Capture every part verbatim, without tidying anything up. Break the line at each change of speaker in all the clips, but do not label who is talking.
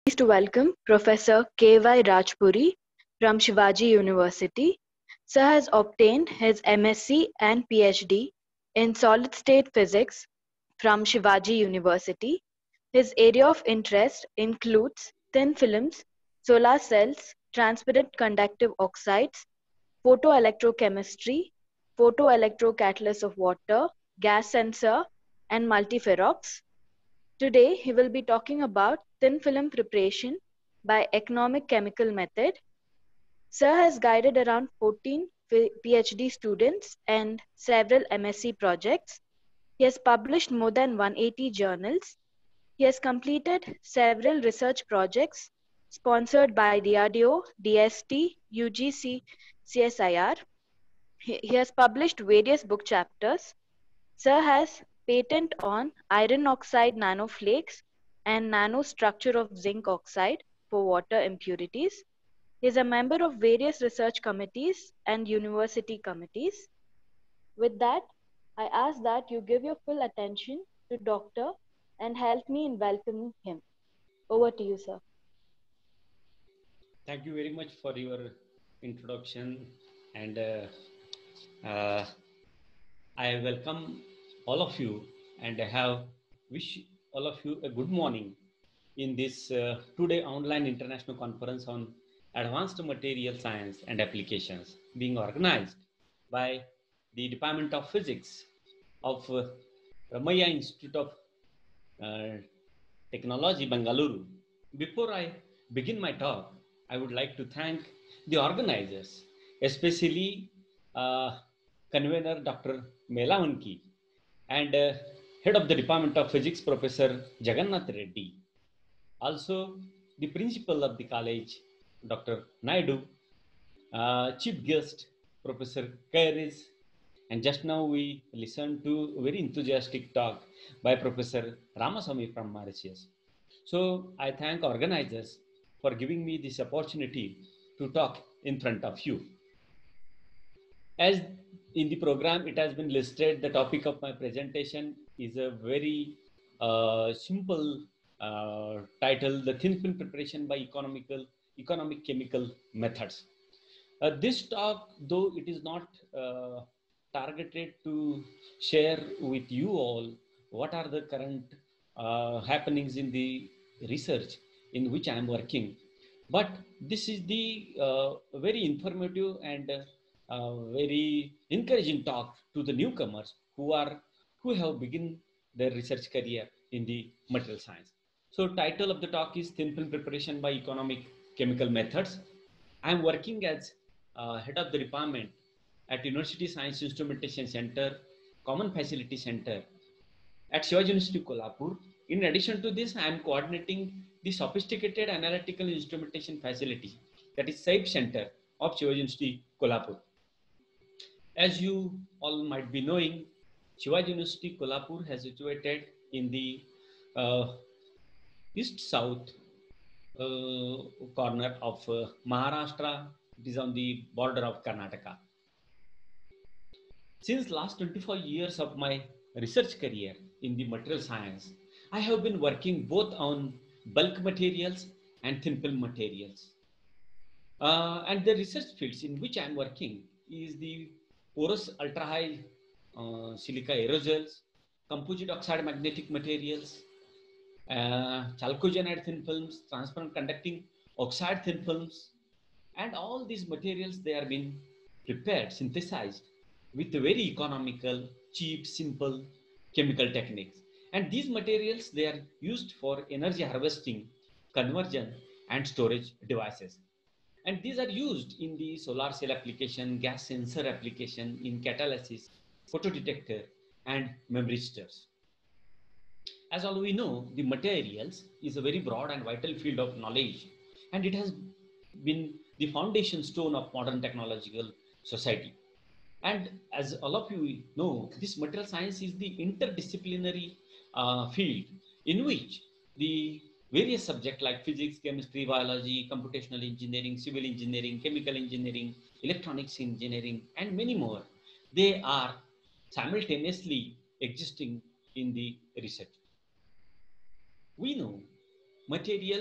pleased to welcome Professor K Y Rajpuri from Shivaji University. Sir has obtained his M S c and PhD in solid state physics from Shivaji University. His area of interest includes thin films, solar cells, transparent conductive oxides, photoelectrochemistry, photoelectrocatalysis of water, gas sensor, and multiferrox. Today, he will be talking about thin film preparation by economic chemical method. Sir has guided around fourteen PhD students and several M S c projects. He has published more than one hundred eighty journals. He has completed several research projects sponsored by D R D O, D S T, U G C, C S I R. He, he has published various book chapters. Sir has patent on iron oxide nanoflakes and nanostructure of zinc oxide for water impurities. He is a member of various research committees and university committees. With that, I ask that you give your full attention to Doctor and help me in welcoming him. Over to you, sir.
Thank you very much for your introduction, and uh, uh, I welcome all of you, and I have wish all of you a good morning in this uh, today online international conference on advanced material science and applications being organized by the Department of Physics of uh, Ramaiah Institute of uh, Technology, Bengaluru. Before I begin my talk, I would like to thank the organizers, especially uh, convener Doctor Melavanki and uh, head of the Department of Physics, Professor Jagannath Reddy. Also, the principal of the college, Doctor Naidu, uh, chief guest, Professor Kairis, and just now we listened to a very enthusiastic talk by Professor Ramaswamy from Mauritius. So I thank organizers for giving me this opportunity to talk in front of you. As in the program, it has been listed, the topic of my presentation is a very uh, simple uh, title, the thin film preparation by economical, economic chemical methods. Uh, this talk, though it is not uh, targeted to share with you all what are the current uh, happenings in the research in which I am working, but this is the uh, very informative and uh, uh, very encouraging talk to the newcomers who are who have begun their research career in the material science. So, title of the talk is Thin Film Preparation by Economic Chemical Methods. I am working as uh, head of the department at University Science Instrumentation Center, Common Facility Center at Shivaji University Kolhapur. In addition to this, I am coordinating the Sophisticated Analytical Instrumentation Facility, that is SAIP Center of Shivaji University Kolhapur. As you all might be knowing, Shivaji University Kolhapur has situated in the uh, east-south uh, corner of uh, Maharashtra. It is on the border of Karnataka. Since last twenty-five years of my research career in the material science, I have been working both on bulk materials and thin film materials. Uh, and the research fields in which I am working is the porous ultra high uh, silica aerosols, composite oxide magnetic materials, uh, chalcogenide thin films, transparent conducting oxide thin films, and all these materials, they are being prepared, synthesized with very economical, cheap, simple chemical techniques. And these materials, they are used for energy harvesting, conversion, and storage devices. And these are used in the solar cell application, gas sensor application, in catalysis, photodetector, and memory registers. As all we know, the materials is a very broad and vital field of knowledge, and it has been the foundation stone of modern technological society. And as all of you know, this material science is the interdisciplinary uh, field in which the various subjects like physics, chemistry, biology, computational engineering, civil engineering, chemical engineering, electronics engineering, and many more, they are simultaneously existing in the research. We know materials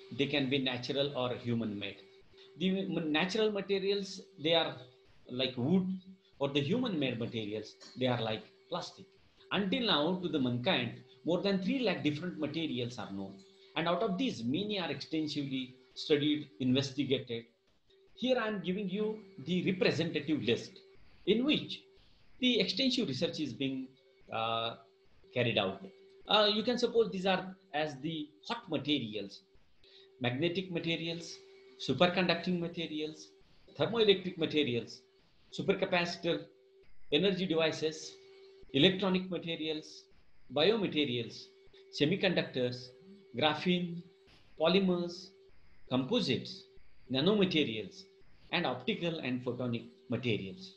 they can be natural or human made. The natural materials, they are like wood, or the human made materials, they are like plastic. Until now, to the mankind, more than three lakh different materials are known. And out of these, many are extensively studied, investigated. Here I am giving you the representative list in which the extensive research is being uh, carried out. Uh, you can suppose these are as the hot materials: magnetic materials, superconducting materials, thermoelectric materials, supercapacitor, energy devices, electronic materials, biomaterials, semiconductors, graphene, polymers, composites, nanomaterials, and optical and photonic materials.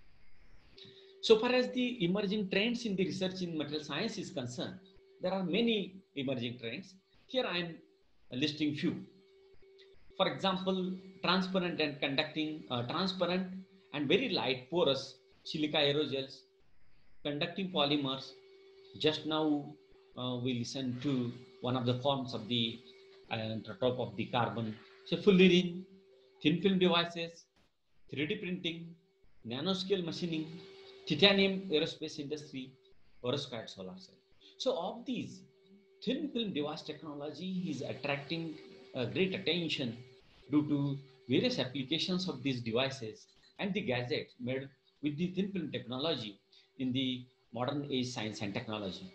So far as the emerging trends in the research in material science is concerned, there are many emerging trends. Here I am listing few. For example, transparent and conducting, uh, transparent and very light porous silica aerogels, conducting polymers. Just now uh, we listened to one of the forms of the uh, top of the carbon. So fullerene, thin film devices, three D printing, nanoscale machining, titanium aerospace industry, perovskite solar cell. So of these, thin film device technology is attracting uh, great attention due to various applications of these devices and the gadgets made with the thin film technology in the modern age science and technology.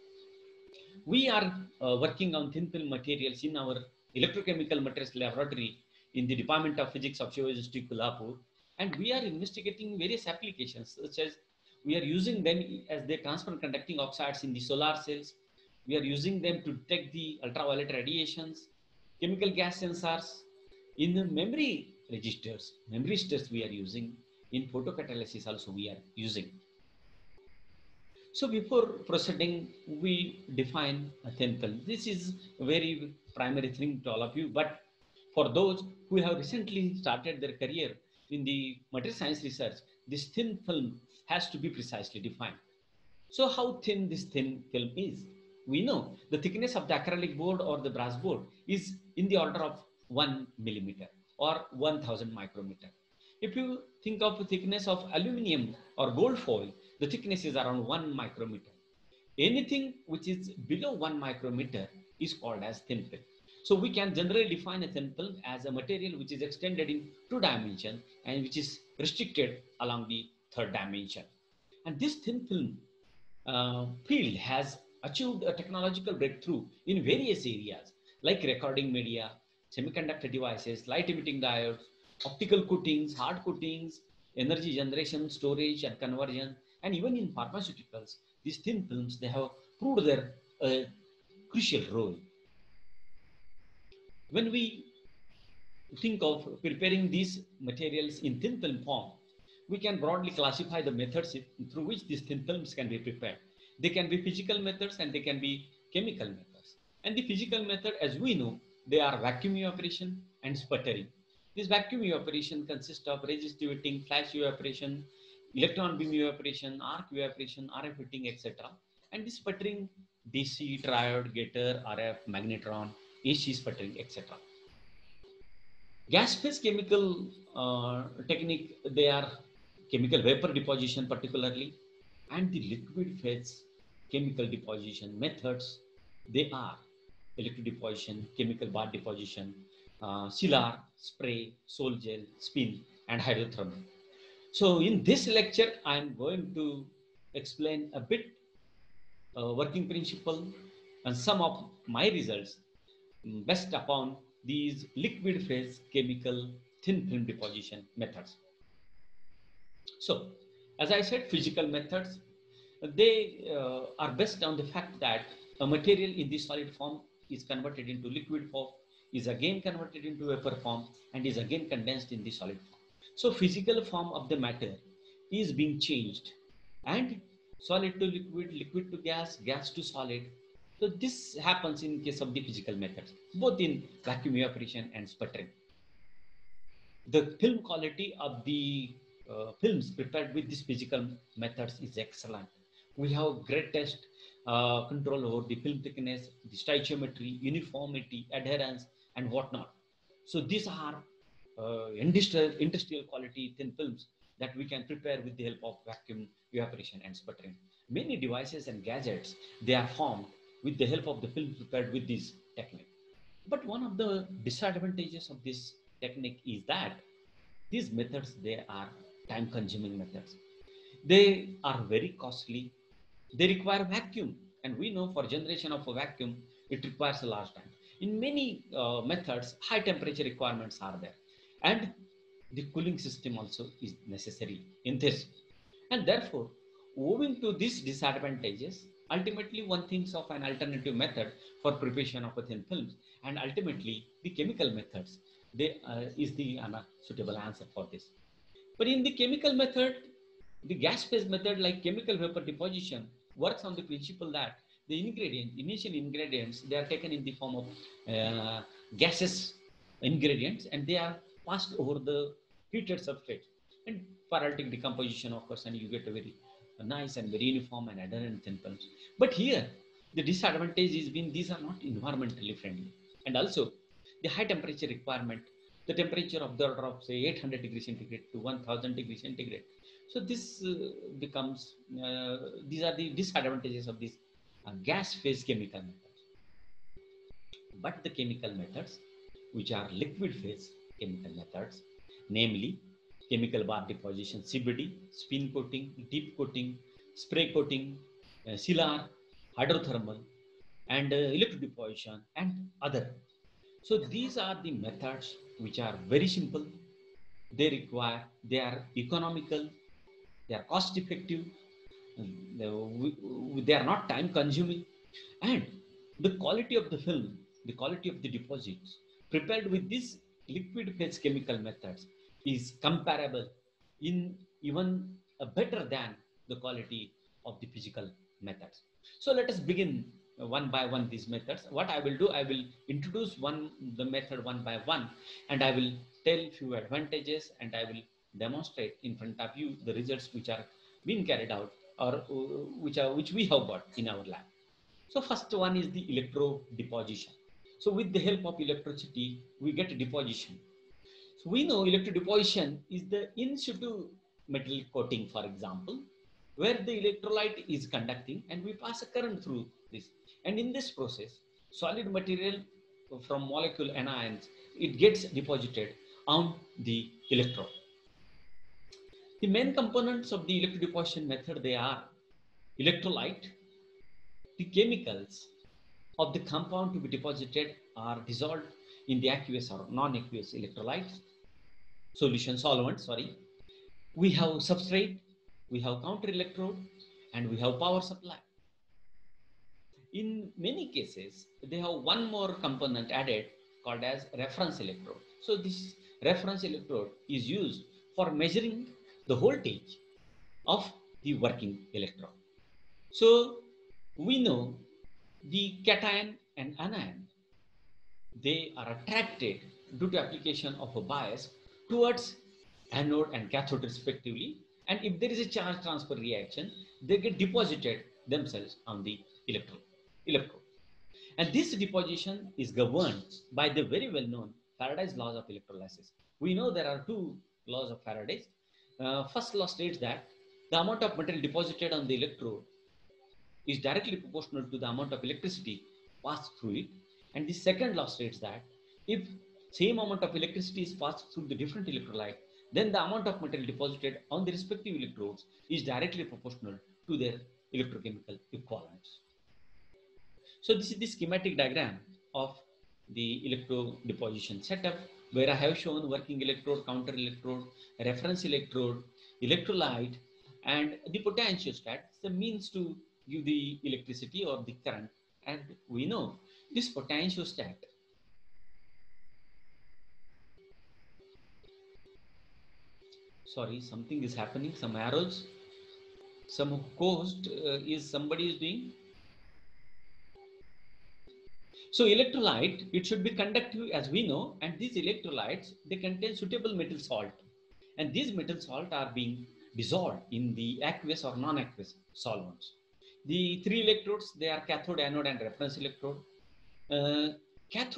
We are uh, working on thin film materials in our electrochemical materials laboratory in the Department of Physics of Shivaji University, Kolhapur, and we are investigating various applications, such as we are using them as the transparent conducting oxides in the solar cells. We are using them to detect the ultraviolet radiations, chemical gas sensors, in the memory registers, memory registers we are using, in photocatalysis also we are using. So before proceeding, we define a thin film. This is a very primary thing to all of you, but for those who have recently started their career in the material science research, this thin film has to be precisely defined. So how thin this thin film is? We know the thickness of the acrylic board or the brass board is in the order of one millimeter or one thousand micrometer. If you think of the thickness of aluminum or gold foil, the thickness is around one micrometer. Anything which is below one micrometer is called as thin film. So we can generally define a thin film as a material which is extended in two dimensions and which is restricted along the third dimension. And this thin film uh, field has achieved a technological breakthrough in various areas like recording media, semiconductor devices, light emitting diodes, optical coatings, hard coatings, energy generation, storage and conversion, and even in pharmaceuticals, these thin films, they have proved their uh, crucial role. When we think of preparing these materials in thin film form, we can broadly classify the methods through which these thin films can be prepared. They can be physical methods and they can be chemical methods. And the physical method, as we know, they are vacuum evaporation and sputtering. This vacuum evaporation consists of resistive heating, flash evaporation, electron beam evaporation, arc evaporation, R F heating, et cetera. And this sputtering, D C, triode, getter, R F, magnetron, A C sputtering, et cetera. Gas phase chemical uh, technique, they are chemical vapor deposition particularly, and the liquid phase chemical deposition methods, they are electro deposition, chemical bath deposition, uh, Silar, spray, sol gel, spin, and hydrothermal. So in this lecture, I'm going to explain a bit uh, working principle and some of my results mm, based upon these liquid phase chemical thin film deposition methods. So, as I said, physical methods, they uh, are based on the fact that a material in this solid form is converted into liquid form, is again converted into vapor form, and is again condensed in the solid form. So, physical form of the matter is being changed, and solid to liquid, liquid to gas, gas to solid. So, this happens in case of the physical methods, both in vacuum evaporation and sputtering. The film quality of the uh, films prepared with these physical methods is excellent. We have greatest uh, control over the film thickness, the stoichiometry, uniformity, adherence, and whatnot. So these are uh, industrial, industrial quality thin films that we can prepare with the help of vacuum evaporation and sputtering. Many devices and gadgets, they are formed with the help of the film prepared with this technique. But one of the disadvantages of this technique is that these methods, they are time consuming methods. They are very costly. They require vacuum. And we know for generation of a vacuum, it requires a large time. In many uh, methods, high temperature requirements are there. And the cooling system also is necessary in this. And therefore, owing to these disadvantages, ultimately one thinks of an alternative method for preparation of a thin films. And ultimately, the chemical methods, they uh, is the uh, suitable answer for this. But in the chemical method, the gas phase method like chemical vapor deposition works on the principle that the ingredient, initial ingredients, they are taken in the form of uh, gaseous ingredients and they are passed over the heated substrate. And pyrolytic decomposition occurs and you get a very nice and very uniform and adherent thin films. But here, the disadvantage is when these are not environmentally friendly. And also, the high temperature requirement, the temperature of the order of say eight hundred degrees centigrade to one thousand degrees centigrade. So this uh, becomes, uh, these are the disadvantages of these uh, gas phase chemical methods. But the chemical methods, which are liquid phase chemical methods, namely chemical bar deposition, C B D, spin coating, deep coating, spray coating, uh, sealer, hydrothermal, and uh, electrodeposition, and other. So these are the methods which are very simple. They require, they are economical, they are cost effective, they are not time consuming, and the quality of the film, the quality of the deposits prepared with these liquid phase chemical methods is comparable in even uh, better than the quality of the physical methods. So let us begin one by one these methods. What I will do, I will introduce one the method one by one, and I will tell few advantages, and I will demonstrate in front of you the results which are being carried out or uh, which are which we have got in our lab. So first one is the electro deposition. So with the help of electricity, we get deposition. So we know electro deposition is the in situ metal coating, for example, where the electrolyte is conducting and we pass a current through this. And in this process, solid material from molecule anions, it gets deposited on the electrode. The main components of the electro deposition method, they are electrolyte, the chemicals of the compound to be deposited are dissolved in the aqueous or non-aqueous electrolytes, solution solvent, sorry. We have substrate, we have counter electrode, and we have power supply. In many cases, they have one more component added called as reference electrode. So this reference electrode is used for measuring the voltage of the working electrode. So we know the cation and anion, they are attracted due to application of a bias towards anode and cathode respectively. And if there is a charge transfer reaction, they get deposited themselves on the electrode. electrode. And this deposition is governed by the very well-known Faraday's laws of electrolysis. We know there are two laws of Faraday's. Uh, first law states that the amount of material deposited on the electrode is directly proportional to the amount of electricity passed through it. And the second law states that if same amount of electricity is passed through the different electrolyte, then the amount of material deposited on the respective electrodes is directly proportional to their electrochemical equivalents. So this is the schematic diagram of the electro deposition setup, where I have shown working electrode, counter electrode, reference electrode, electrolyte, and the potentiostat, the means to give the electricity or the current. And we know this potentiostat, sorry, something is happening, some arrows, some coast uh, is somebody is doing. So electrolyte, it should be conductive as we know, and these electrolytes, they contain suitable metal salt. And these metal salt are being dissolved in the aqueous or non-aqueous solvents. The three electrodes, they are cathode, anode, and reference electrode. Uh, cathode,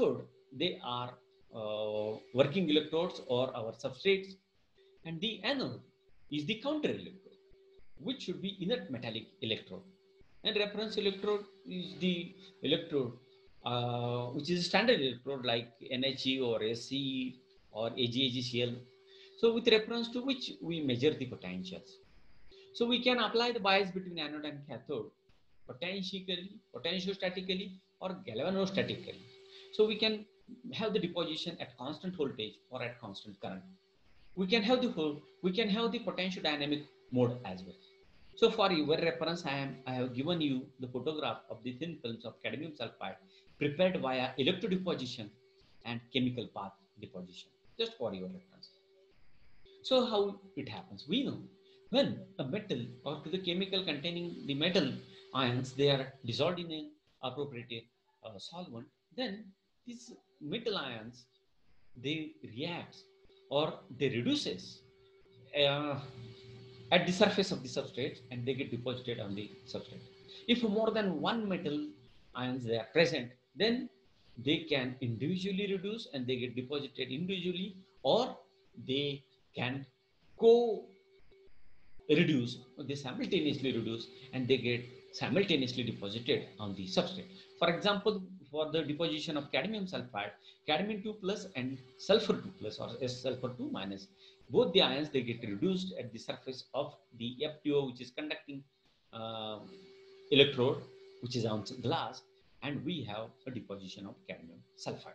they are uh, working electrodes or our substrates, and the anode is the counter electrode, which should be inert metallic electrode. And reference electrode is the electrode uh, which is a standard electrode like N H E or S C E or A G A G C L. So with reference to which we measure the potentials. So we can apply the bias between anode and cathode potentially, potentiostatically or galvanostatically. So we can have the deposition at constant voltage or at constant current. We can have the whole, we can have the potentiodynamic mode as well. So for your reference, I am I have given you the photograph of the thin films of cadmium sulfide prepared via electrodeposition and chemical path deposition, just for your reference. So how it happens? We know when a metal or to the chemical containing the metal ions, they are dissolved in an appropriate uh, solvent, then these metal ions, they react or they reduces uh, at the surface of the substrate and they get deposited on the substrate. If more than one metal ions they are present, then they can individually reduce and they get deposited individually, or they can co reduce, they simultaneously reduce and they get simultaneously deposited on the substrate. For example, for the deposition of cadmium sulfide, cadmium two plus and sulfur two plus or sulfur two minus, both the ions they get reduced at the surface of the F T O, which is conducting uh, electrode, which is on glass, and we have a deposition of cadmium sulfide.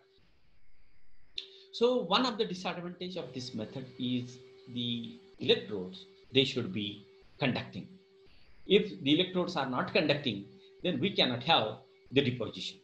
So one of the disadvantage of this method is the electrodes, they should be conducting. If the electrodes are not conducting, then we cannot have the deposition.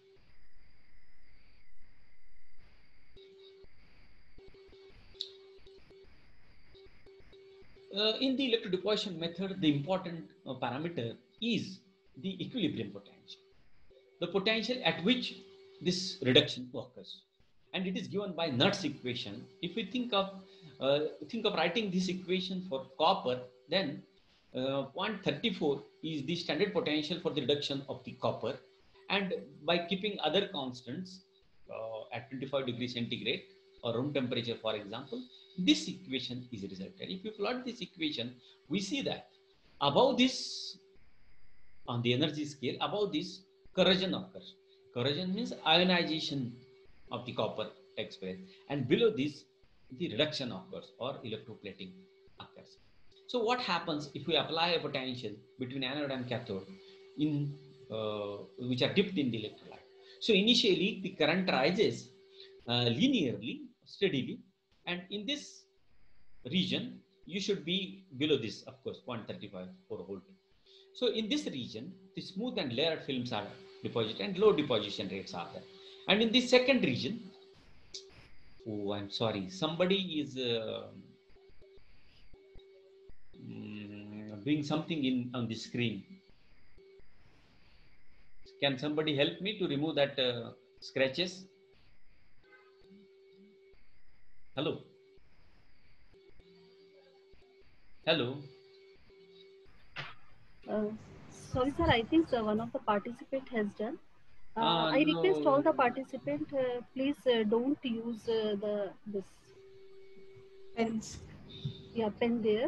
Uh, in the electrodeposition method, the important uh, parameter is the equilibrium potential, the potential at which this reduction occurs. And it is given by Nernst equation. If we think of uh, think of writing this equation for copper, then uh, zero point three four is the standard potential for the reduction of the copper. And by keeping other constants uh, at twenty-five degrees centigrade or room temperature, for example, this equation is resulted. If you plot this equation, we see that above this, on the energy scale, above this, corrosion occurs. Corrosion means ionization of the copper takes place, and below this, the reduction occurs or electroplating occurs. So what happens if we apply a potential between anode and cathode in uh, which are dipped in the electrolyte? So initially the current rises uh, linearly, steadily, and in this region you should be below this, of course, zero point three five four volt. So in this region, the smooth and layered films are deposited and low deposition rates are there. And in the second region, oh, I'm sorry, somebody is uh, mm, doing something in on the screen. Can somebody help me to remove that uh, scratches? Hello? Hello?
Uh, sorry, sir. I think uh, one of the participant has done. Uh,
Uh,
I request all
no.
the participant, uh, please uh, don't use uh, the this
Pens.
yeah pen there.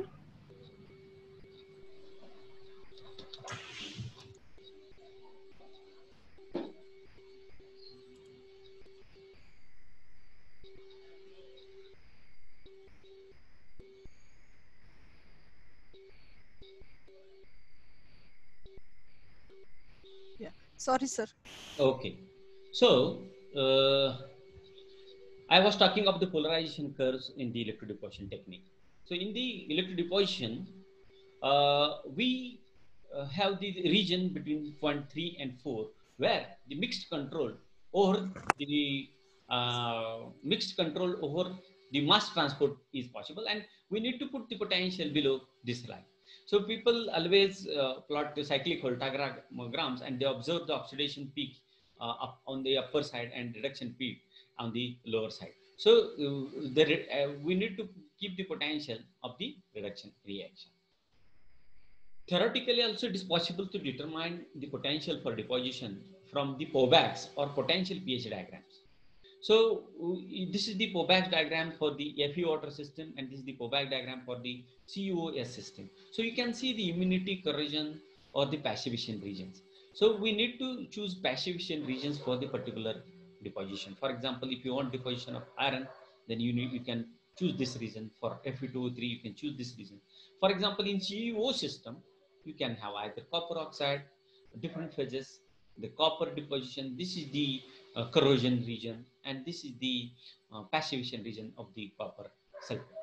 Yeah. Sorry, sir.
Okay. So, uh, I was talking of the polarization curves in the electrodeposition technique. So in the electrodeposition, uh, we uh, have the region between zero point three and four, where the mixed control over the uh, mixed control over the mass transport is possible, and we need to put the potential below this line. So people always uh, plot the cyclic voltagrams and they observe the oxidation peak uh, up on the upper side and reduction peak on the lower side. So uh, the, uh, we need to keep the potential of the reduction reaction. Theoretically also it is possible to determine the potential for deposition from the P O B A Cs or potential pH diagrams. So uh, this is the Pobach diagram for the F E water system, and this is the Pobach diagram for the C U O S system. So you can see the immunity, corrosion, or the passivation regions. So we need to choose passivation regions for the particular deposition. For example, if you want deposition of iron, then you need you can choose this region. For F E two O three, you can choose this region. For example, in C U O system, you can have either copper oxide, different phases, the copper deposition. This is the uh, corrosion region, and this is the uh, passivation region of the copper sulfate.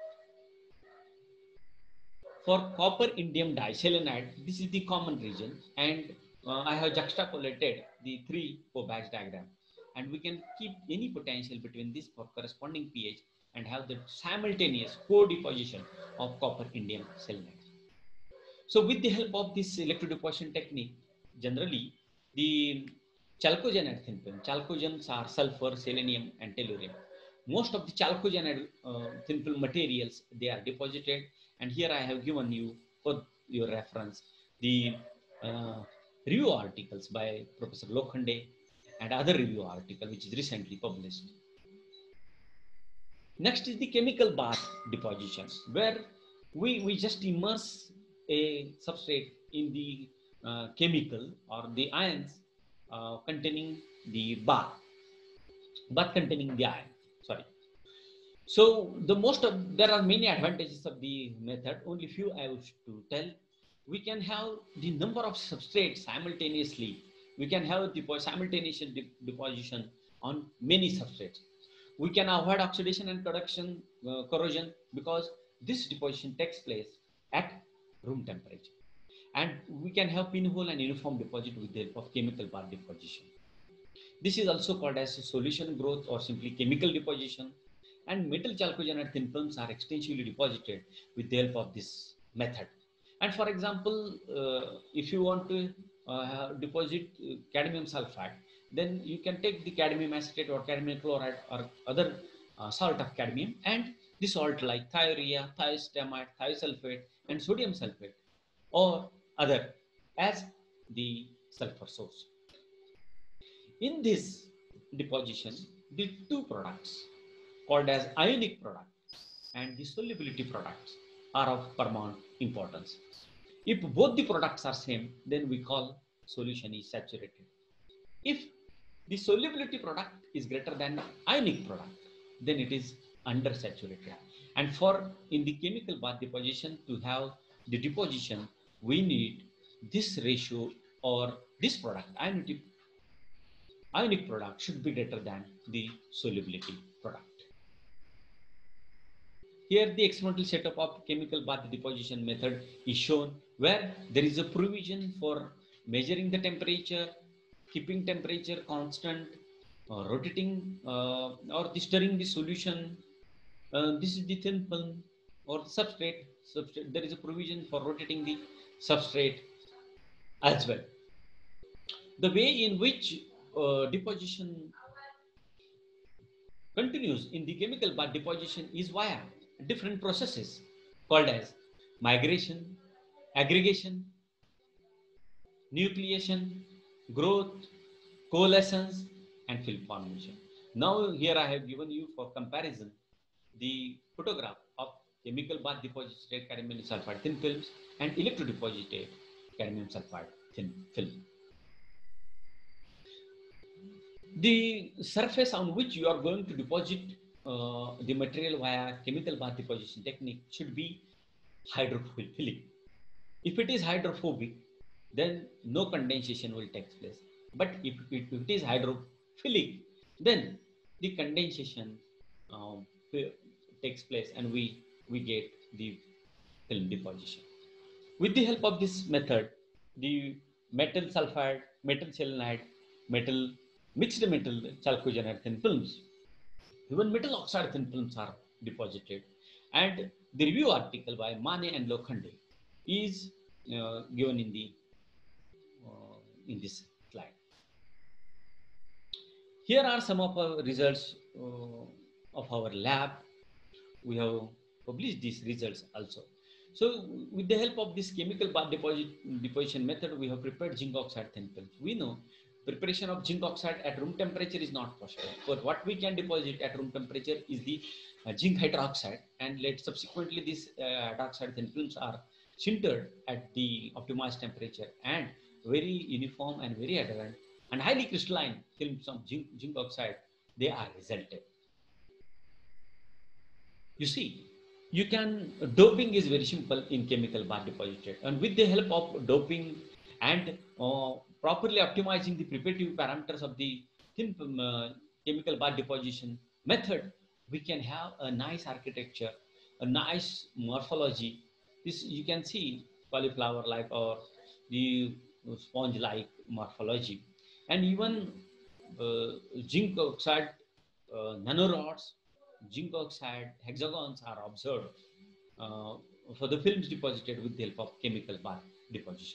For copper indium diselenide, this is the common region, and uh, I have juxtaposed the three Pobach diagram, and we can keep any potential between this for corresponding pH and have the simultaneous co-deposition of copper indium selenide. So with the help of this electrodeposition technique, generally the chalcogenide thin film, chalcogens are sulfur, selenium, and tellurium. Most of the chalcogenide uh, thin film materials, they are deposited, and here I have given you for your reference the uh, review articles by Professor Lokhande and other review article which is recently published. Next is the chemical bath deposition, where we, we just immerse a substrate in the uh, chemical or the ions uh, containing the bath, bath containing the ion, sorry. So the most of, there are many advantages of the method, only few I wish to tell. We can have the number of substrates simultaneously. We can have the simultaneous de deposition on many substrates. We can avoid oxidation and corrosion, uh, corrosion because this deposition takes place at room temperature. And we can have pinhole and uniform deposit with the help of chemical bath deposition. This is also called as solution growth or simply chemical deposition. And metal chalcogenide thin films are extensively deposited with the help of this method. And for example, uh, if you want to uh, deposit uh, cadmium sulfide, then you can take the cadmium acetate or cadmium chloride or other uh, salt of cadmium, and the salt like thiourea, thiostamite, thiosulfate, and sodium sulfate or other as the sulfur source. In this deposition, the two products called as ionic products and the solubility products are of paramount importance. If both the products are same, then we call solution is saturated. If the solubility product is greater than ionic product, then it is undersaturated. And for in the chemical bath deposition to have the deposition, we need this ratio or this product, ionic, ionic product should be greater than the solubility product. Here the experimental setup of chemical bath deposition method is shown, where there is a provision for measuring the temperature, keeping temperature constant, uh, rotating uh, or stirring the solution. Uh, this is the thin film or substrate. substrate. There is a provision for rotating the substrate as well. The way in which uh, deposition continues in the chemical bath deposition is via different processes called as migration, aggregation, nucleation, growth, coalescence, and film formation. Now here I have given you for comparison the photograph of chemical bath deposited cadmium sulfide thin films and electrodeposited cadmium sulfide thin film. The surface on which you are going to deposit uh, the material via chemical bath deposition technique should be hydrophilic. If it is hydrophobic, then no condensation will take place. But if it, if it is hydrophilic, then the condensation um, takes place and we, we get the film deposition. With the help of this method, the metal sulfide, metal selenide, metal mixed metal chalcogenide thin films, even metal oxide thin films are deposited. And the review article by Mane and Lokhande is uh, given in the uh, in this slide. Here are some of our results uh, of our lab. We have published these results also. So with the help of this chemical bath deposit, deposition method, we have prepared zinc oxide thin films. We know preparation of zinc oxide at room temperature is not possible. But what we can deposit at room temperature is the uh, zinc hydroxide, and let subsequently these uh, hydroxide thin films are sintered at the optimized temperature, and very uniform and very adherent and highly crystalline films of zinc, zinc oxide, they are resulted. You see, you can, doping is very simple in chemical bar deposited, and with the help of doping and uh, properly optimizing the preparative parameters of the thin film, uh, chemical bar deposition method, we can have a nice architecture, a nice morphology. This you can see cauliflower like or the sponge like morphology, and even uh, zinc oxide uh, nanorods, zinc oxide hexagons are observed uh, for the films deposited with the help of chemical bar deposition.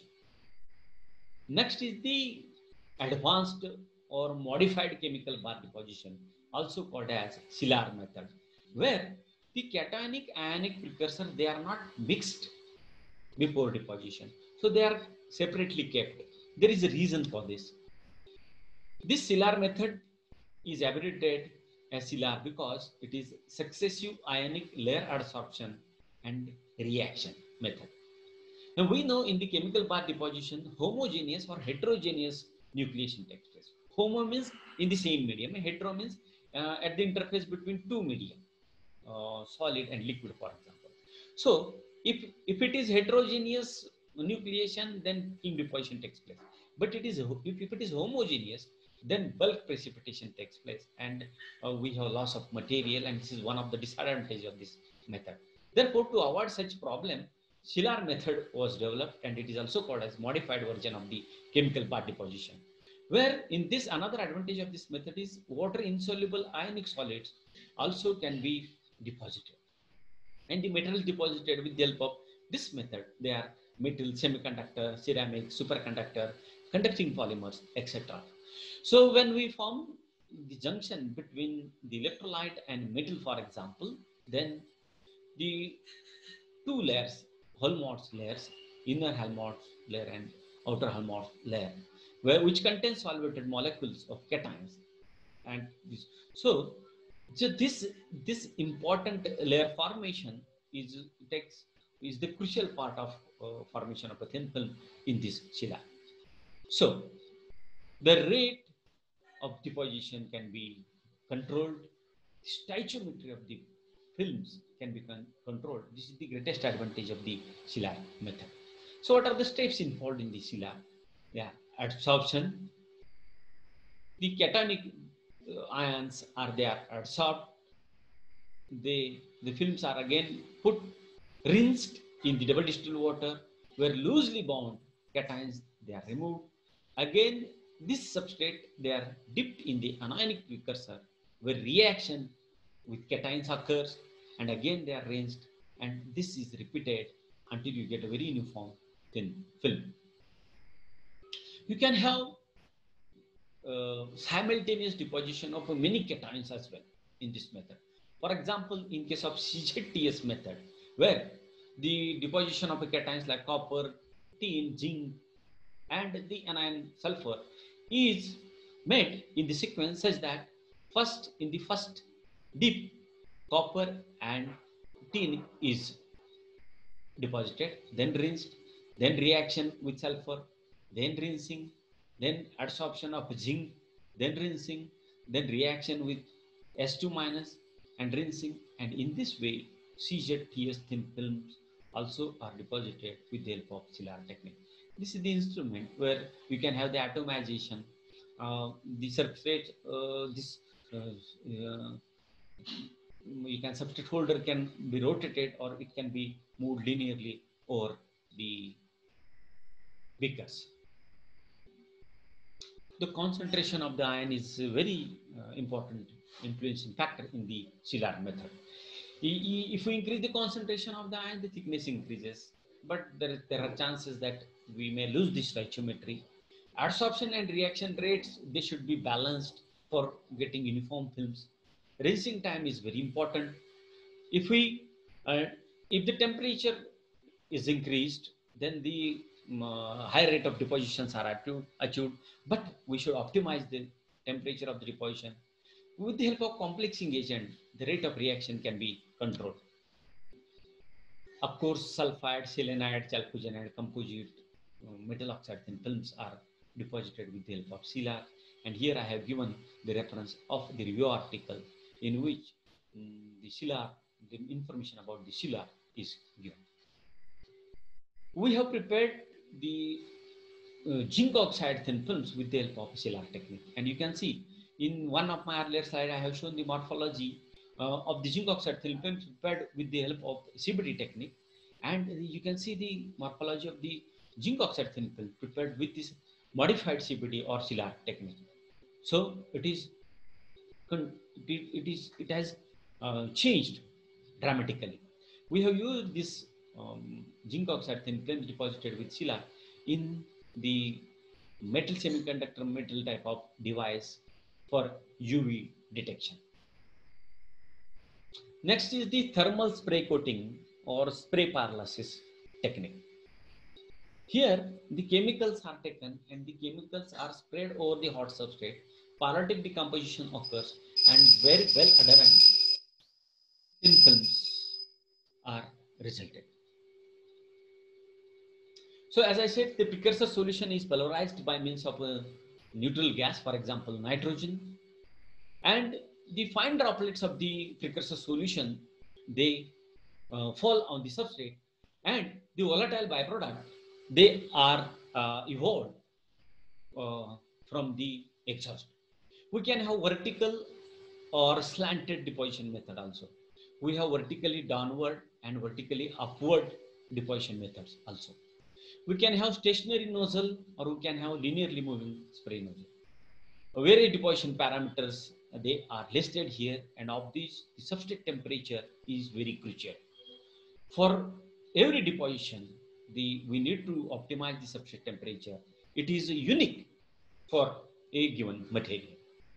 Next is the advanced or modified chemical bar deposition, also called as Szilard method, where the cationic ionic precursor, they are not mixed before deposition, so they are separately kept. There is a reason for this. This Szilard method is abbreviated as Szilard because it is successive ionic layer adsorption and reaction method. Now we know in the chemical bar deposition, homogeneous or heterogeneous nucleation takes place. Homo means in the same medium, and hetero means uh, at the interface between two medium, uh, solid and liquid, for example. So if, if it is heterogeneous nucleation, then king deposition takes place. But it is, if, if it is homogeneous, then bulk precipitation takes place, and uh, we have loss of material, and this is one of the disadvantages of this method. Therefore, to avoid such problem, Szilard method was developed, and it is also called as modified version of the chemical bar deposition. Where in this, another advantage of this method is water insoluble ionic solids also can be deposited, and the materials deposited with the help of this method, they are metal, semiconductor, ceramic, superconductor, conducting polymers, et cetera. So when we form the junction between the electrolyte and metal, for example, then the two layers, Helmholtz layers, inner Helmholtz layer and outer Helmholtz layer, where which contains solvated molecules of cations, and this. So, so this this important layer formation is takes is the crucial part of uh, formation of a thin film in this Szilard. So the rate of deposition can be controlled. Stoichiometry of the films can be con controlled. This is the greatest advantage of the Szilard method. So what are the steps involved in the Szilard? Yeah, adsorption. The cationic uh, ions are there adsorbed. They, the films are again put, rinsed in the double distilled water, where loosely bound cations, they are removed. Again, this substrate, they are dipped in the anionic precursor, where reaction with cations occurs, and again they are rinsed, and this is repeated until you get a very uniform thin film. You can have uh, simultaneous deposition of many cations as well in this method. For example, in case of C Z T S method, where the deposition of cations like copper, tin, zinc, and the anion sulfur is made in the sequence such that first, in the first dip, copper and tin is deposited, then rinsed, then reaction with sulfur, then rinsing, then adsorption of zinc, then rinsing, then reaction with S two minus and rinsing, and in this way C Z T S thin films also are deposited with the help of Szilard technique. This is the instrument where you can have the atomization, uh, the substrate, uh, this uh, uh, you can substrate holder can be rotated or it can be moved linearly over the beakers. The concentration of the ion is a very uh, important influencing factor in the Szilard method. If we increase the concentration of the ion, the thickness increases, but there, there are chances that we may lose this stoichiometry. Adsorption and reaction rates, they should be balanced for getting uniform films. Rinsing time is very important. If we, uh, if the temperature is increased, then the um, uh, high rate of depositions are achieved, but we should optimize the temperature of the deposition. With the help of complexing agent, the rate of reaction can be controlled. Of course, sulfide, selenide, chalcogenide, composite, uh, metal oxide thin films are deposited with the help of Sealar. And here I have given the reference of the review article in which um, the Sealar, the information about the Sealar is given. We have prepared the uh, zinc oxide thin films with the help of Sealar technique. And you can see in one of my earlier slides, I have shown the morphology uh, of the zinc oxide thin films prepared with the help of C B T technique. And you can see the morphology of the zinc oxide thin film prepared with this modified C B T or Sealar technique. So it is, it, it is, it has uh, changed dramatically. We have used this um, zinc oxide thin films deposited with Sealar in the metal semiconductor metal type of device for U V detection. Next is the thermal spray coating or spray paralysis technique. Here, the chemicals are taken and the chemicals are sprayed over the hot substrate. Paralytic decomposition occurs and very well adherent thin films are resulted. So as I said, the precursor solution is polarized by means of a neutral gas, for example, nitrogen, and the fine droplets of the precursor solution, they uh, fall on the substrate, and the volatile byproduct, they are uh, evolved uh, from the exhaust. We can have vertical or slanted deposition method also. We have vertically downward and vertically upward deposition methods also. We can have stationary nozzle or we can have linearly moving spray nozzle. Various deposition parameters, they are listed here, and of these, the substrate temperature is very crucial. For every deposition, the, we need to optimize the substrate temperature. It is unique for a given material.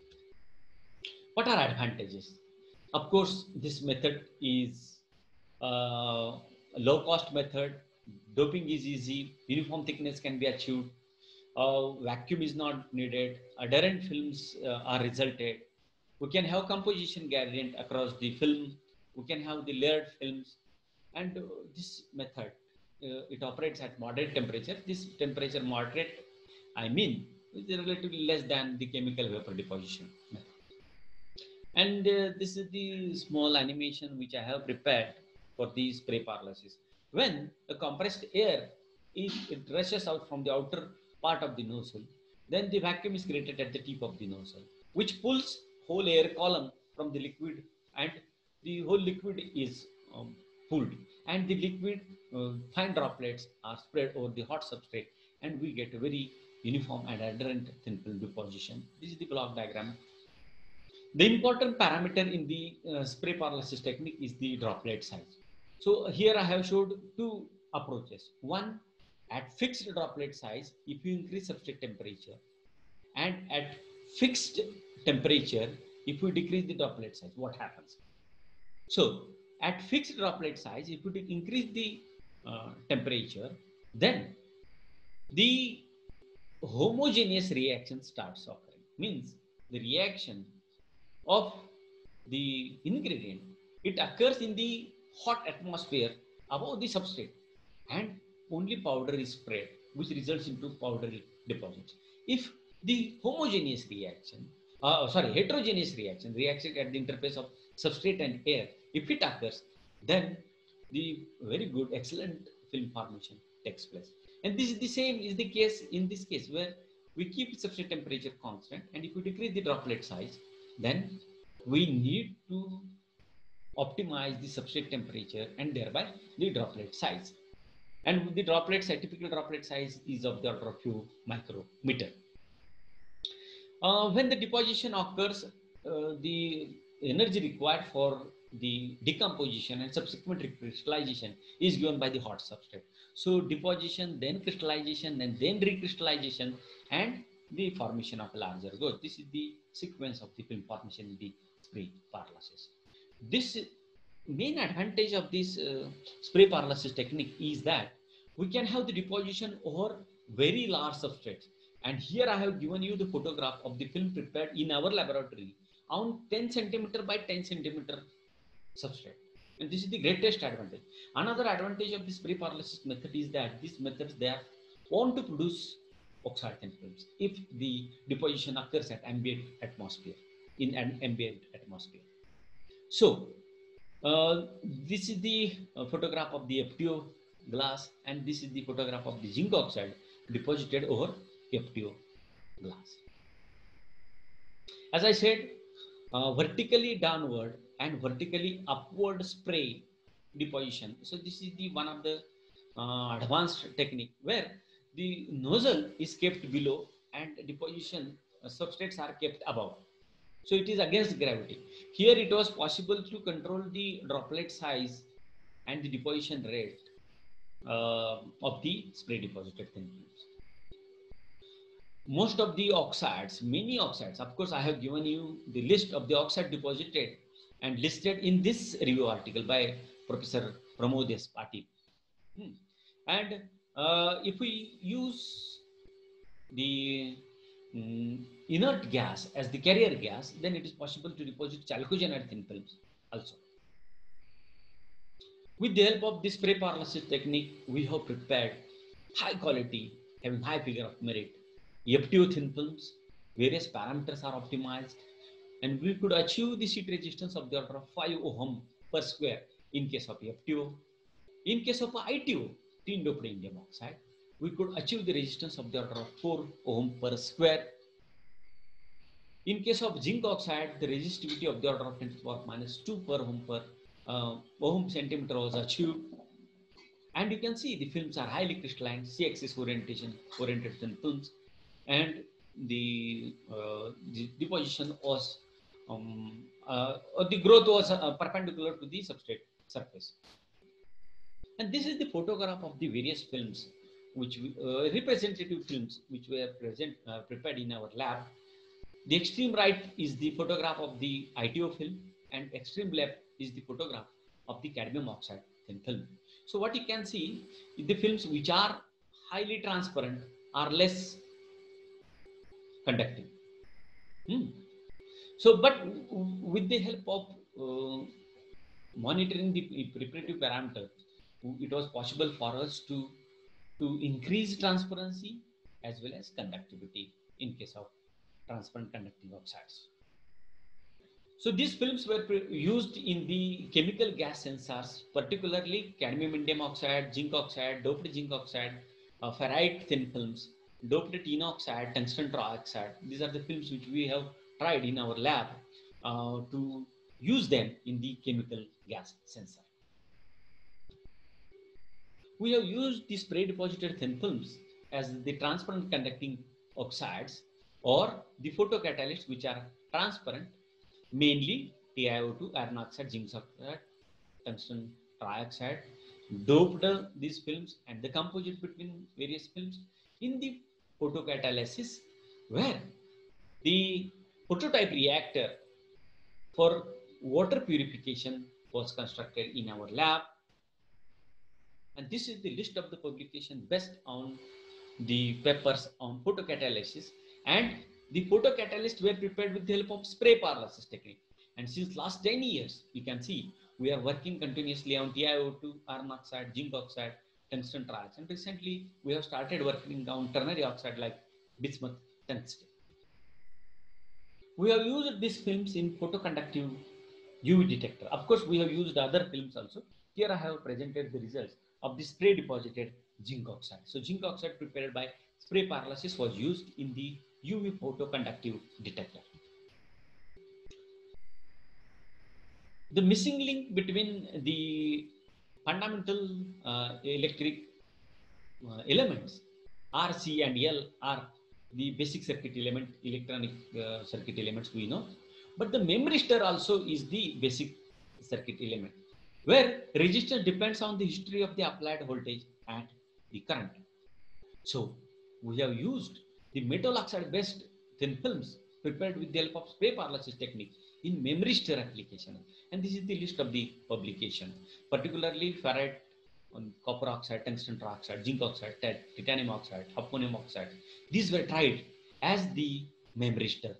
What are advantages? Of course, this method is uh, a low-cost method. Doping is easy. Uniform thickness can be achieved. Uh, vacuum is not needed. Adherent films uh, are resulted. We can have composition gradient across the film. We can have the layered films. And uh, this method, uh, it operates at moderate temperature. This temperature moderate, I mean, is relatively less than the chemical vapor deposition method. And uh, this is the small animation which I have prepared for the spray paralysis. When the compressed air is, it rushes out from the outer part of the nozzle, then the vacuum is created at the tip of the nozzle, which pulls whole air column from the liquid, and the whole liquid is um, pulled, and the liquid uh, fine droplets are spread over the hot substrate, and we get a very uniform and adherent thin film deposition. This is the block diagram. The important parameter in the uh, spray paralysis technique is the droplet size. So here I have showed two approaches. One, at fixed droplet size, if you increase substrate temperature, and at fixed temperature, if we decrease the droplet size, what happens? So at fixed droplet size, if we increase the uh, temperature, then the homogeneous reaction starts occurring. Means the reaction of the ingredient, it occurs in the hot atmosphere above the substrate, and only powder is spread, which results into powdery deposits. If the homogeneous reaction, uh, sorry, heterogeneous reaction, reaction at the interface of substrate and air, if it occurs, then the very good, excellent film formation takes place. And this is the same is the case in this case, where we keep substrate temperature constant, and if we decrease the droplet size, then we need to optimize the substrate temperature and thereby the droplet size. And with the droplet size, typical droplet size is of the order of few micrometer. Uh, when the deposition occurs, uh, the energy required for the decomposition and subsequent recrystallization is given by the hot substrate. So deposition, then crystallization, and then recrystallization, and the formation of larger gauge. This is the sequence of the film formation in the spray paralysis. This main advantage of this uh, spray paralysis technique is that we can have the deposition over very large substrates. And here I have given you the photograph of the film prepared in our laboratory on ten centimeter by ten centimeter substrate. And this is the greatest advantage. Another advantage of this pre-pyrolysis method is that these methods, they are want to produce oxide thin films if the deposition occurs at ambient atmosphere, in an ambient atmosphere. So uh, this is the uh, photograph of the F T O glass, and this is the photograph of the zinc oxide deposited over F T O glass. As I said, uh, vertically downward and vertically upward spray deposition. So this is the one of the uh, advanced technique where the nozzle is kept below and deposition uh, substrates are kept above. So it is against gravity. Here it was possible to control the droplet size and the deposition rate uh, of the spray deposited thin films. Most of the oxides, many oxides, of course, I have given you the list of the oxide deposited and listed in this review article by Professor Pramod S. Patil. Hmm. And uh, if we use the um, inert gas as the carrier gas, then it is possible to deposit chalcogenide thin films also. With the help of this spray pyrolysis technique, we have prepared high quality, having high figure of merit F T O thin films. Various parameters are optimized, and we could achieve the sheet resistance of the order of five ohm per square in case of F T O. In case of I T O, tin doped indium oxide, we could achieve the resistance of the order of four ohm per square. In case of zinc oxide, the resistivity of the order of ten to the power minus two per ohm per uh, ohm centimeter was achieved. And you can see the films are highly crystalline, C-axis orientation oriented thin films, and the, uh, the deposition was um, uh, or the growth was uh, perpendicular to the substrate surface. And this is the photograph of the various films, which we, uh, representative films which were present uh, prepared in our lab. The extreme right is the photograph of the I T O film, and extreme left is the photograph of the cadmium oxide thin film. So what you can see, the films which are highly transparent are less conductive. Hmm. So, but with the help of uh, monitoring the preparative parameters, it was possible for us to, to increase transparency as well as conductivity in case of transparent conductive oxides. So these films were used in the chemical gas sensors, particularly cadmium indium oxide, zinc oxide, doped zinc oxide, uh, ferrite thin films, doped tin oxide, tungsten trioxide. These are the films which we have tried in our lab uh, to use them in the chemical gas sensor. We have used the spray deposited thin films as the transparent conducting oxides or the photocatalysts which are transparent, mainly T i O two, iron oxide, zinc oxide, tungsten trioxide, doped these films and the composite between various films in the photocatalysis, where the prototype reactor for water purification was constructed in our lab. And this is the list of the publication based on the papers on photocatalysis, and the photocatalysts were prepared with the help of spray pyrolysis technique. And since last ten years, you can see we are working continuously on T i O two, iron oxide, zinc oxide, tungsten trioxide. And recently we have started working on ternary oxide like bismuth tungsten. We have used these films in photoconductive U V detector. Of course, we have used other films also. Here I have presented the results of the spray deposited zinc oxide. So zinc oxide prepared by spray pyrolysis was used in the U V photoconductive detector. The missing link between the fundamental uh, electric uh, elements R, C and L are the basic circuit element, electronic uh, circuit elements we know. But the memristor also is the basic circuit element, where resistance depends on the history of the applied voltage and the current. So we have used the metal oxide based thin films prepared with the help of spray pyrolysis technique in memristor application. And this is the list of the publication, particularly ferrite on copper oxide, tungsten trioxide, zinc oxide, titanium oxide, hafnium oxide. These were tried as the memristor.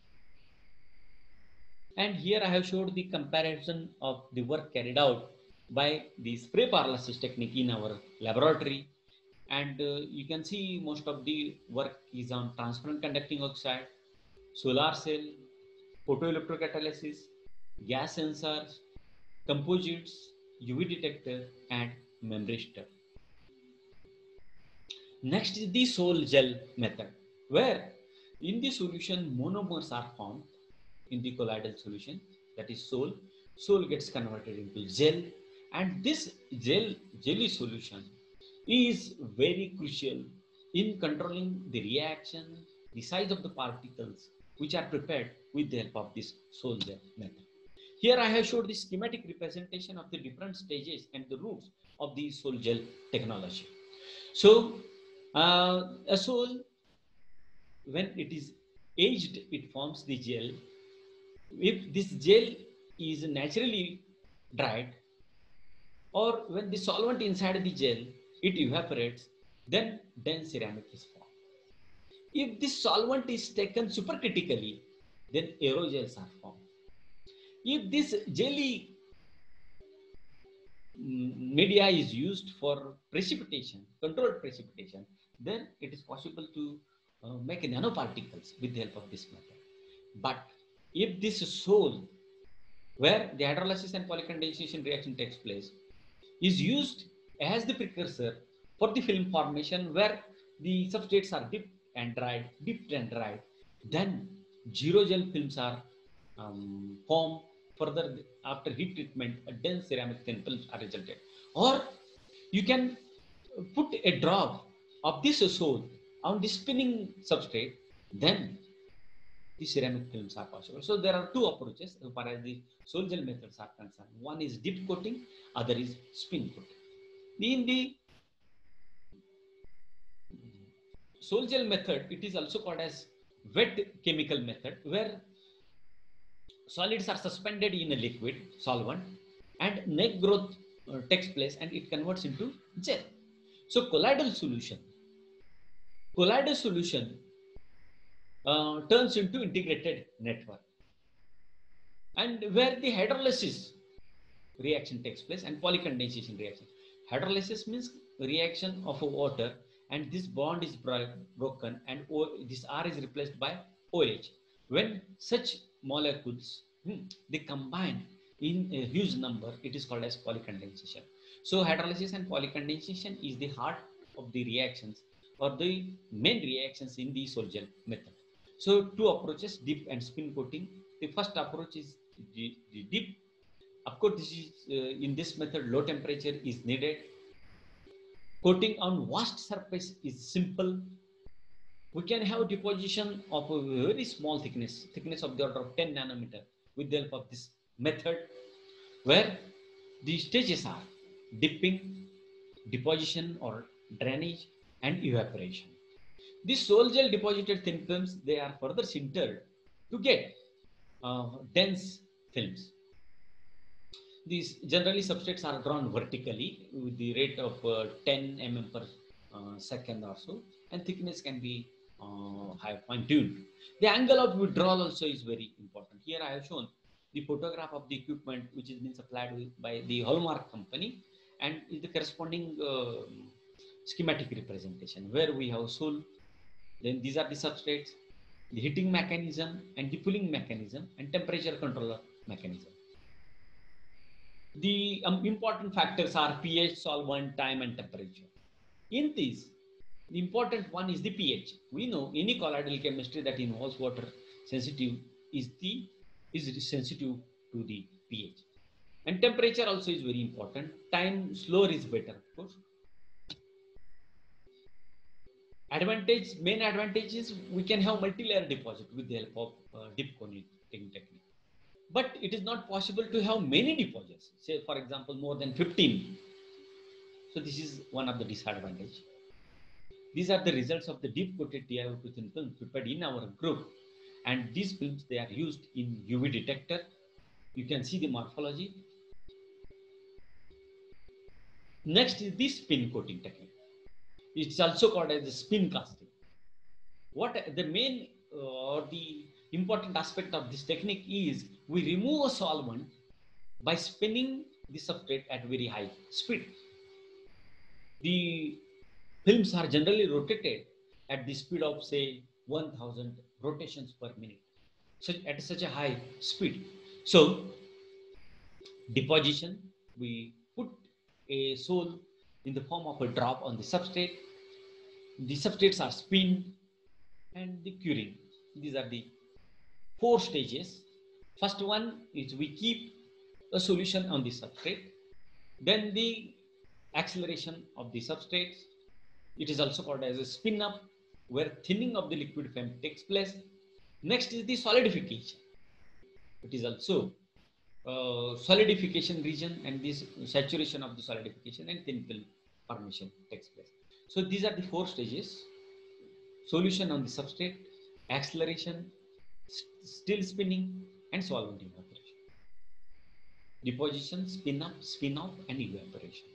And here I have showed the comparison of the work carried out by the spray pyrolysis technique in our laboratory. And uh, you can see most of the work is on transparent conducting oxide, solar cell, photoelectrocatalysis, gas sensors, composites, U V detector, and memristor. Next is the sol gel method, where in the solution monomers are formed in the colloidal solution, that is sol. Sol gets converted into gel, and this gel jelly solution is very crucial in controlling the reaction, the size of the particles which are prepared with the help of this sol gel method. Here I have showed the schematic representation of the different stages and the routes of the sol gel technology. So uh, a sol, when it is aged, it forms the gel. If this gel is naturally dried, or when the solvent inside the gel, it evaporates, then dense ceramic is formed. If this solvent is taken supercritically, then aerogels are formed. If this jelly media is used for precipitation, controlled precipitation, then it is possible to uh, make nanoparticles with the help of this method. But if this sol, where the hydrolysis and polycondensation reaction takes place, is used as the precursor for the film formation, where the substrates are dipped and dried, dipped and dried, then zero gel films are um, formed. Further, after heat treatment, a dense ceramic thin films are resulted. Or you can put a drop of this sol on the spinning substrate, then the ceramic films are possible. So there are two approaches as far as the sol gel methods are concerned. One is dip coating, other is spin coating. In the sol gel method, it is also called as wet chemical method, where solids are suspended in a liquid solvent and neck growth uh, takes place and it converts into gel. So colloidal solution, colloidal solution uh, turns into integrated network, and where the hydrolysis reaction takes place and polycondensation reaction. Hydrolysis means reaction of a water, and this bond is broken and o, this R is replaced by OH. When such molecules hmm, they combine in a huge number, it is called as polycondensation. So hydrolysis and polycondensation is the heart of the reactions or the main reactions in the sol gel method. So two approaches, dip and spin coating. The first approach is the, the dip. Of course, this is uh, in this method low temperature is needed. Coating on vast surface is simple. We can have deposition of a very small thickness, thickness of the order of ten nanometer with the help of this method, where the stages are dipping, deposition or drainage, and evaporation. These sol gel deposited thin films, they are further sintered to get uh, dense films. These generally substrates are drawn vertically with the rate of uh, ten millimeters per uh, second or so, and thickness can be uh, high fine tuned. The angle of withdrawal also is very important. Here I have shown the photograph of the equipment which is being supplied with, by the Hallmark company, and is the corresponding uh, schematic representation where we have sol, then these are the substrates, the heating mechanism and the cooling mechanism and temperature controller mechanism. The um, important factors are pH, solvent, time, and temperature. In these, the important one is the pH. We know any colloidal chemistry that involves water sensitive is the is sensitive to the pH. And temperature also is very important. Time slower is better, of course. Advantage, main advantage is we can have multi-layer deposit with the help of uh, dip coating technique. But it is not possible to have many deposits, say for example more than fifteen. So this is one of the disadvantages. These are the results of the deep coated T i O two thin film prepared in our group, and these films, they are used in U V detector. You can see the morphology. Next is the spin coating technique. It's also called as the spin casting. What the main uh, or the important aspect of this technique is we remove a solvent by spinning the substrate at very high speed. The films are generally rotated at the speed of say one thousand rotations per minute, so at such a high speed. So deposition, we put a sole in the form of a drop on the substrate. The substrates are spinned and the curing. These are the four stages. First one is we keep a solution on the substrate. Then the acceleration of the substrates. It is also called as a spin up, where thinning of the liquid film takes place. Next is the solidification. It is also uh, solidification region, and this saturation of the solidification and thin film formation takes place. So these are the four stages: solution on the substrate, acceleration, st still spinning, and solvent evaporation. Deposition, spin up, spin off, and evaporation.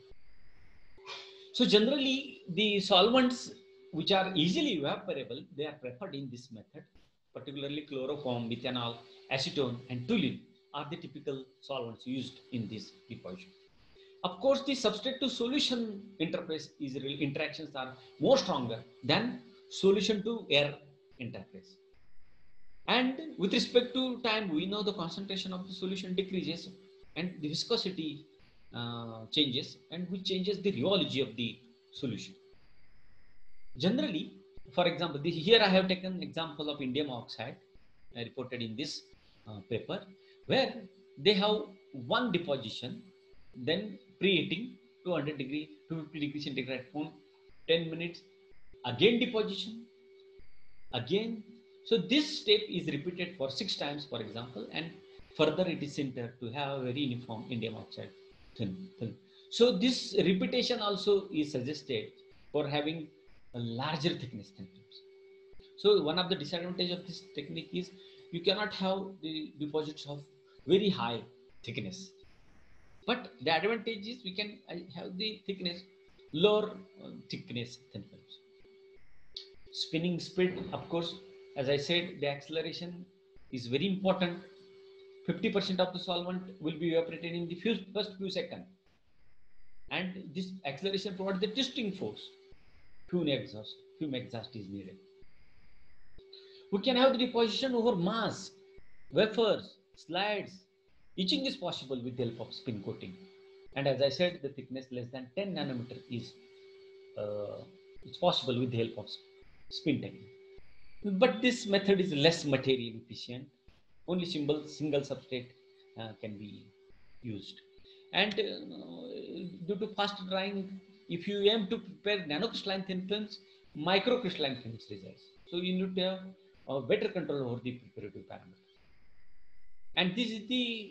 So generally, the solvents which are easily evaporable, they are preferred in this method. Particularly chloroform, methanol, acetone, and toluene are the typical solvents used in this deposition. Of course, the substrate to solution interface is interactions are more stronger than solution to air interface. And with respect to time, we know the concentration of the solution decreases and the viscosity uh, changes, and which changes the rheology of the solution. Generally, for example, this, here I have taken example of indium oxide uh, reported in this uh, paper, where they have one deposition, then preheating two hundred degree, two hundred fifty degree centigrade for ten minutes, again deposition, again. So this step is repeated for six times, for example, and further it is sintered to have a very uniform indium oxide thin film. So this repetition also is suggested for having a larger thickness thin films. So one of the disadvantages of this technique is you cannot have the deposits of very high thickness. But the advantage is we can have the thickness, lower uh, thickness thin films. Spinning speed, of course, as I said, the acceleration is very important. fifty percent of the solvent will be evaporated in the few, first few seconds. And this acceleration provides the twisting force. Fume exhaust, fume exhaust is needed. We can have the deposition over mass, wafers, slides. Etching is possible with the help of spin coating. And as I said, the thickness less than ten nanometer is uh, it's possible with the help of spin technique. But this method is less material efficient. Only single, single substrate uh, can be used. And uh, due to fast drying, if you aim to prepare nanocrystalline thin films, microcrystalline films results. So you need to have uh, better control over the preparative parameters. And this is the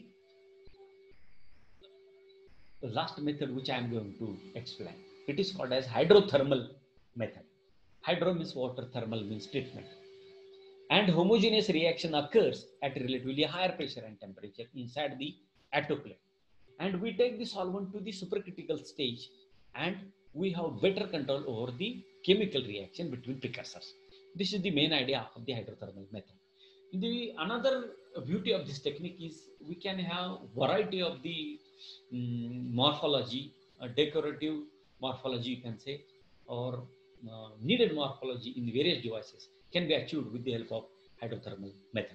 last method which I am going to explain. It is called as hydrothermal method. Hydro means water, thermal means treatment. And homogeneous reaction occurs at a relatively higher pressure and temperature inside the autoclave. And we take the solvent to the supercritical stage, and we have better control over the chemical reaction between precursors. This is the main idea of the hydrothermal method. The another beauty of this technique is we can have variety of the um, morphology, uh, decorative morphology you can say, or uh, needed morphology in various devices can be achieved with the help of hydrothermal method.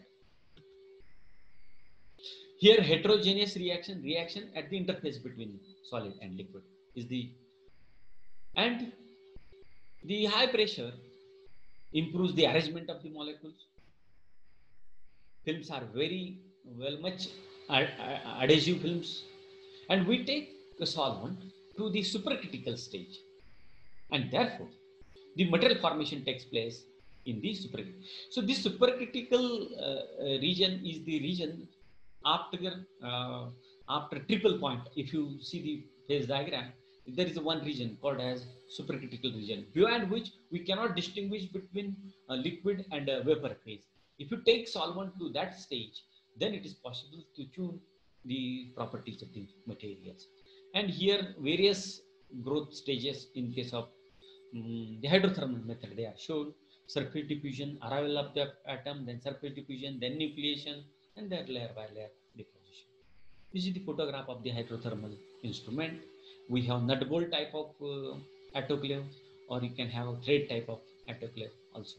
Here, heterogeneous reaction, reaction at the interface between solid and liquid is the, and the high pressure improves the arrangement of the molecules. Films are very well much adhesive films, and we take the solvent to the supercritical stage, and therefore the material formation takes place in the supercritical. So this supercritical uh, region is the region after uh, after triple point. If you see the phase diagram, there is one region called as supercritical region, beyond which we cannot distinguish between a liquid and a vapor phase. If you take solvent to that stage, then it is possible to tune the properties of the materials. And here various growth stages in case of um, the hydrothermal method. They are shown surface diffusion, arrival of the atom, then surface diffusion, then nucleation, and then layer by layer deposition. This is the photograph of the hydrothermal instrument. We have nut bolt type of uh, autoclave, or you can have a thread type of autoclave also.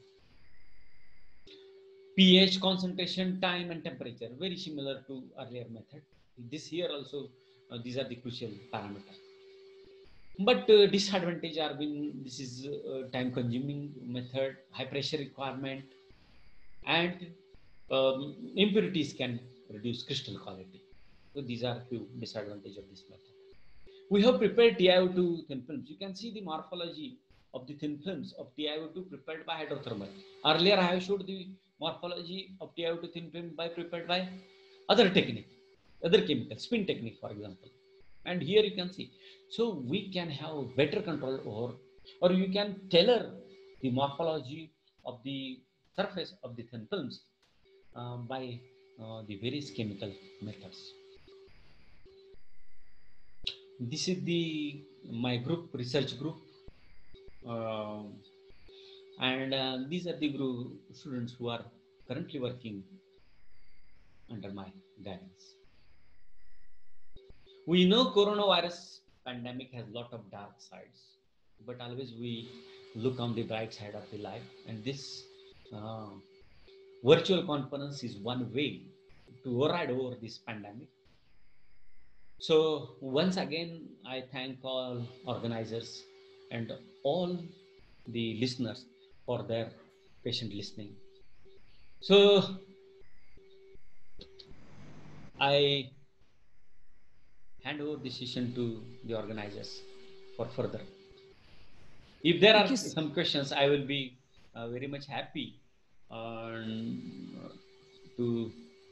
pH, concentration, time, and temperature, very similar to earlier method. This here also, uh, these are the crucial parameters. But uh, disadvantage are been, this is uh, time consuming method, high pressure requirement, and um, impurities can reduce crystal quality. So these are few disadvantages of this method. We have prepared T i O two thin films. You can see the morphology of the thin films of T i O two prepared by hydrothermal. Earlier I have showed the morphology of T i O two thin film by prepared by other technique, other chemical, spin technique, for example. And here you can see. So we can have better control over, or you can tailor the morphology of the surface of the thin films uh, by uh, the various chemical methods. This is the my group, research group, uh, and uh, these are the group students who are currently working under my guidance. We know coronavirus pandemic has lot of dark sides, but always we look on the bright side of the life, and this uh, virtual conference is one way to ride over this pandemic. So once again, I thank all organizers and all the listeners for their patient listening. So I hand over the session to the organizers for further. If there are some questions, I will be uh, very much happy um, to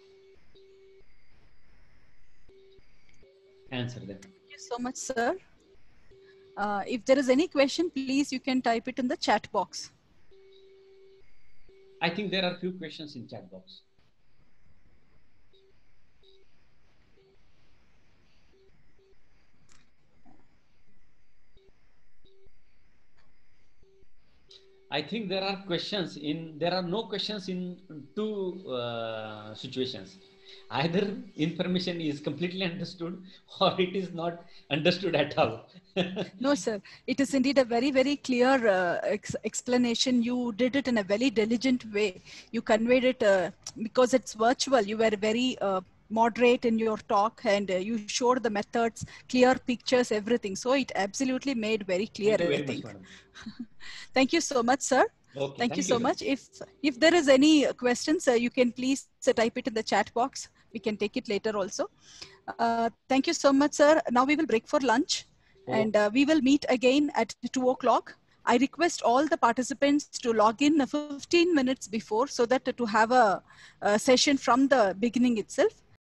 answer them.
Thank you so much, sir. Uh, if there is any question, please, you can type it in the chat box.
I think there are few questions in chat box. I think there are questions in, there are no questions in two uh, situations. Either information is completely understood or it is not understood at all.
No, sir. It is indeed a very, very clear uh, ex explanation. You did it in a very diligent way. You conveyed it uh, because it's virtual. You were very uh, moderate in your talk, and uh, you showed the methods, clear pictures, everything. So it absolutely made very clear.
Thank you very
I think.
much, madam.
Thank you so much, sir.
Okay,
thank,
thank
you
you
so
very
much. If if there is any questions, uh, you can please uh, type it in the chat box. We can take it later also. Uh, thank you so much, sir. Now we will break for lunch,
Okay.
and uh, we will meet again at two o'clock. I request all the participants to log in fifteen minutes before, so that to have a, a session from the beginning itself.